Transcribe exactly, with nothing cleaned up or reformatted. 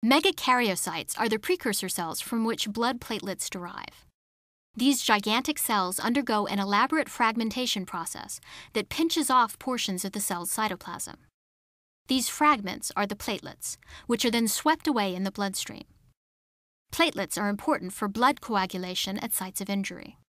Megakaryocytes are the precursor cells from which blood platelets derive. These gigantic cells undergo an elaborate fragmentation process that pinches off portions of the cell's cytoplasm. These fragments are the platelets, which are then swept away in the bloodstream. Platelets are important for blood coagulation at sites of injury.